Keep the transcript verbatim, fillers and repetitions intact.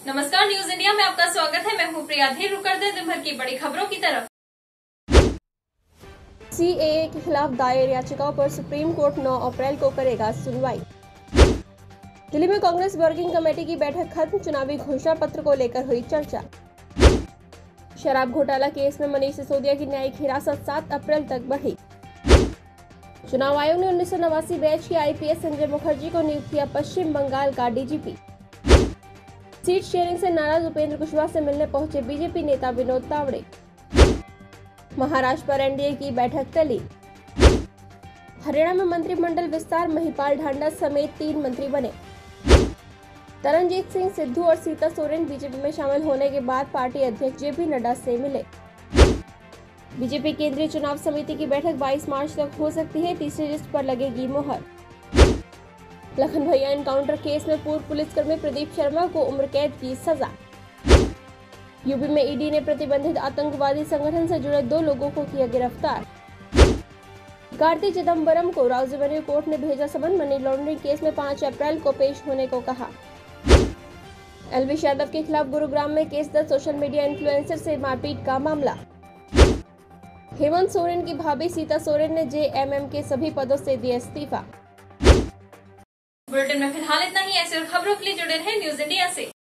नमस्कार, news India में आपका स्वागत है। मैं हूं प्रिया। रुक कर दे दिन भर की बड़ी खबरों की तरफ। सीएए के खिलाफ दायर याचिकाओं पर सुप्रीम कोर्ट नौ अप्रैल को करेगा सुनवाई। दिल्ली में कांग्रेस वर्किंग कमेटी की बैठक खत्म, चुनावी घोषणा पत्र को लेकर हुई चर्चा। शराब घोटाला केस में मनीष सिसोदिया की न्यायिक हिरासत सात अप्रैल तक बढ़ी। चुनाव आयोग ने उन्नीस सौ नवासी बैच के आईपीएस संजय मुखर्जी को नियुक्त किया पश्चिम बंगाल का डीजीपी। सीट शेयरिंग से नाराज उपेंद्र कुशवाहा से मिलने पहुंचे बीजेपी नेता विनोद तावड़े। महाराष्ट्र पर एनडीए की बैठक टली। हरियाणा में मंत्रिमंडल विस्तार, महिपाल ढांडा समेत तीन मंत्री बने। तरनजीत सिंह सिद्धू और सीता सोरेन बीजेपी में शामिल होने के बाद पार्टी अध्यक्ष जेपी नड्डा से मिले। बीजेपी केंद्रीय चुनाव समिति की बैठक बाईस मार्च तक हो सकती है, तीसरी लिस्ट पर लगेगी मोहर। लखन भैया एनकाउंटर केस में पूर्व पुलिसकर्मी प्रदीप शर्मा को उम्र कैद की सजा। यूपी में ईडी ने प्रतिबंधित आतंकवादी संगठन से जुड़े दो लोगों को किया गिरफ्तार। कार्ति चिदम्बरम को राउज़ेवेन्यू कोर्ट ने भेजा समन, मनी लॉन्ड्रिंग केस में पाँच अप्रैल को पेश होने को कहा। एलविश यादव के खिलाफ गुरुग्राम में केस दर्ज, सोशल मीडिया इन्फ्लुएंसर से मारपीट का मामला। हेमंत सोरेन की भाभी सीता सोरेन ने जेएमएम के सभी पदों से दिया इस्तीफा। बुलेटिन में फिलहाल इतना ही। ऐसे और खबरों के लिए जुड़े रहें न्यूज इंडिया से।